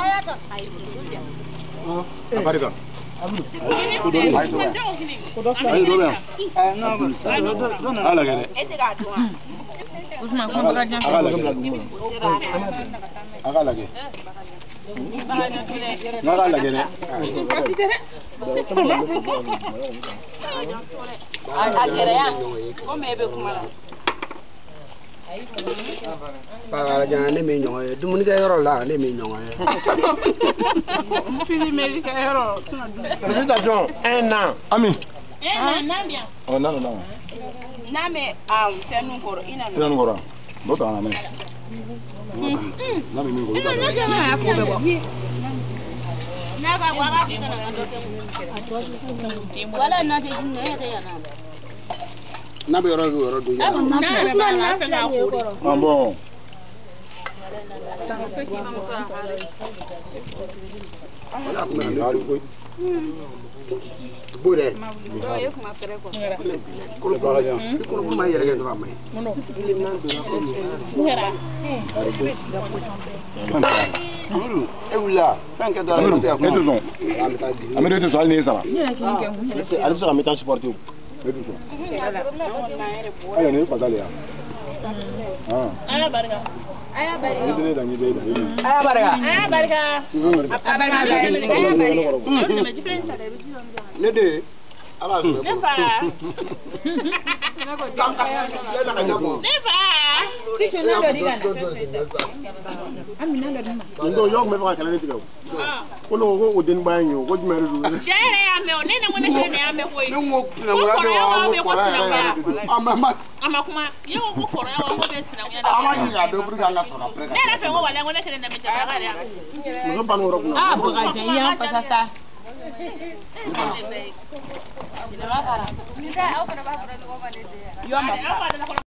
Aparika. Ala gere. Ala gere. Nagala gere. Agere ya. Come ebe kumala. Para jangan ni minyak, dumuni kaya orang lah ni minyak. Fili Amerika hero. Présentation 1 an. Ami. Na bien. Oh non non. Na me tenu koro ina. Tenu koro. Boto ana me. Na me mingo. Ina na kana ya ko bebo. Na ga wa ga kana na do temu. Wala na te ne ya na. Na be orang tu. Na na fe na ko. Ah bon. Wala aku nak hari kau. Boleh. Kalau pun mai lagi tu ramai. Ulah, fan kita dah macam apa? Itu zon. Amir itu soal ni sama. Ada soal metan sportif. Itu zon. Ayo ni pasal ya. Aya barka. Aya barka. Ini dah ni dah. Aya barka. Aya barka. Apa barka? Aya barka. Ni deh. Apa? Never. Ndo yo me fa kala tiga. Ko lo ko odin ba nyo ko jumere du. Jere ya me o nene ngone kene ya me ko yi. Ni ngo na ngo ya ko ama ama kuma yo ko ko ya wa ko be sina nya da. ama ni ga do burga nga sora prega. Nene pe ngo wala ngone kene na me jara ga ya. Mo pa no ro ko. Ah buga je ya pasasa. Yo ma